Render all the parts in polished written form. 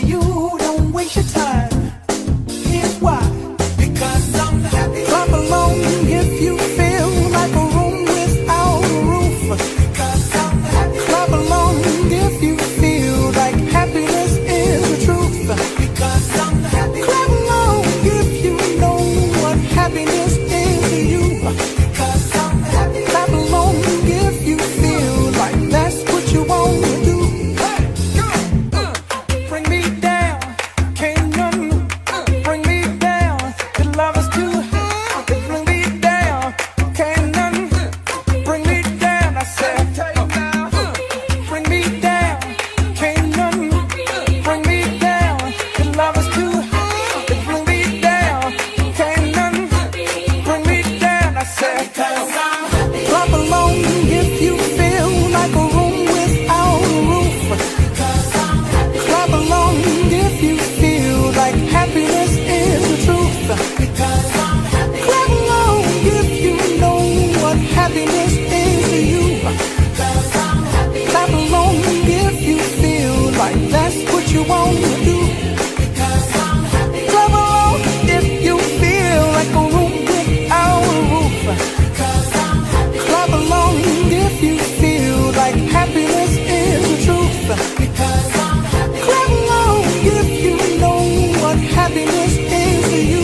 you, don't waste your time. Here's why. Because I'm happy. Clap along if you feel like a room without a roof. Because I'm happy. Clap along if you feel like happiness is the truth. Because I'm happy. Clap along if you know what happiness is to you. Because I'm happy. Clap along if you feel like that's what you want to do. Hey, go! Bring me down, can't none bring me down. The love is too high. Bring me down, can't none bring me down. I said, bring me down, can't none bring me down. The love is too high. Bring me down, can't none bring me down. I said, clap along if you feel like a room without a roof. Clap along if you feel like happiness is the truth. Clap along if you know what happiness is to you. Clap along if you feel like that's what you want to do. Clap along if you feel like a room without a roof. Clap along if you feel like happiness is the truth. Clap along if you know what happiness is to you.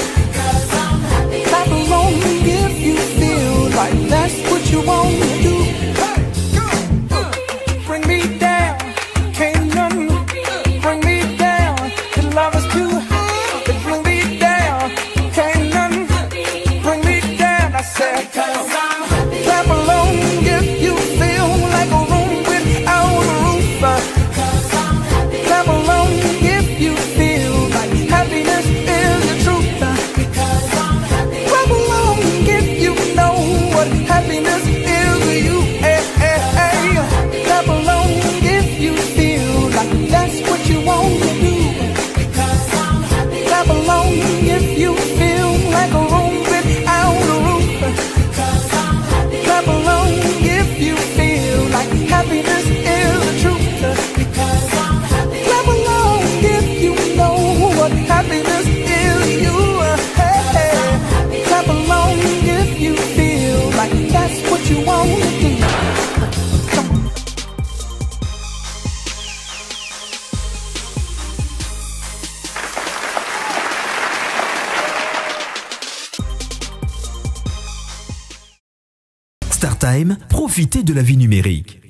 Clap along if you feel like that's what you want to do. Bring me down, can't none bring me down. The love is too high. Bring me down, can't none bring me down. I said, clap along if you feel like a room without a roof. Clap along if you feel like happiness is the truth. Clap along if you know what happiness is to you. Hey, hey, hey. Clap along if you feel like that's what you want to do. Clap along if you feel like a room without a roof. Clap along if you feel like happiness is the truth. Clap along if you know what happiness is to you. Hey, hey. Clap along if you feel like that's what you want to do. Come on. StarTime, profitez de la vie numérique.